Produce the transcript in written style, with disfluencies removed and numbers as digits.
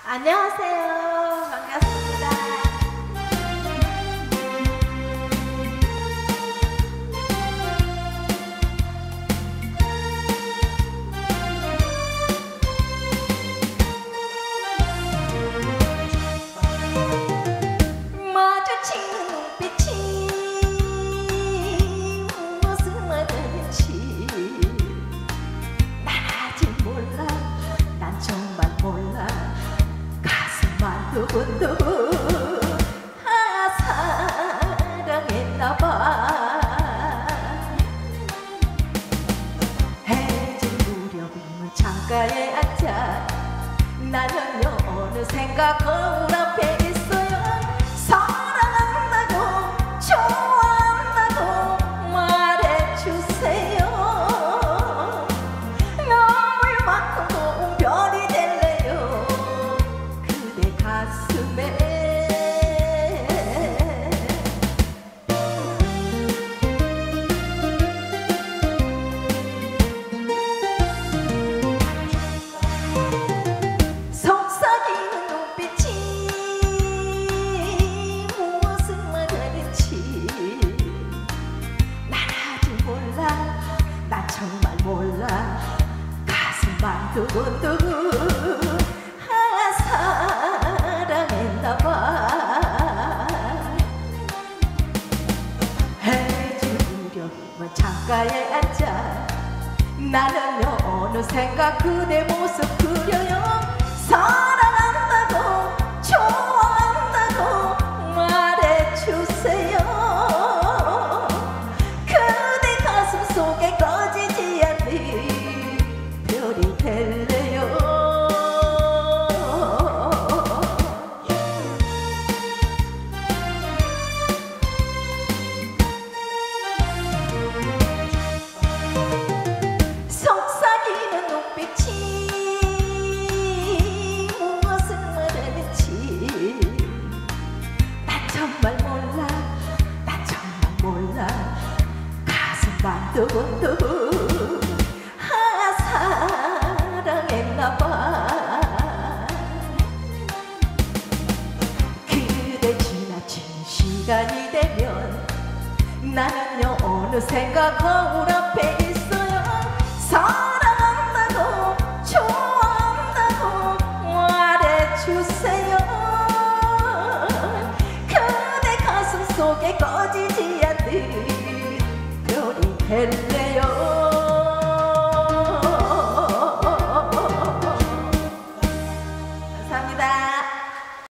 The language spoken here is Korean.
안녕하세요. 반갑습니다. 마주친 눈빛이 무슨 말인지 난 아직 몰라. 난 정말 몰라. 가슴만 두근두근 사랑했나봐. 해질 무렵이면 창가에 앉아 나는요 어느샌가 거울 앞에 있어요. 사랑한다고 좋아한다고 말해주세요. 너물만큼 고운 별이 될래요 그대 가슴에. 속삭이는 눈빛이 무엇을 말하는지 난 아직 몰라. 난 정말 몰라. 가슴만 두근두근 사랑했나봐. 해질 무렵이면 창가에 앉아 나는요 어느샌가 그대 모습 그려요. 사랑한다고 좋아한다고 말해주세요. 그대 가슴 속에 꺼지지 않는 별이 될래요. 속삭이는 눈빛이 무엇을 말하는지 난 정말 몰라. 난 정말 몰라. 가슴만 두근두근 사랑했나봐. 그대 지나친 시간이 되면 나는요 어느샌가 거울 앞에 있어요. 사랑한다고 좋아한다고 말해주세요. 그대 가슴 속에 꺼지지 않는 별이 될래요. 감사합니다.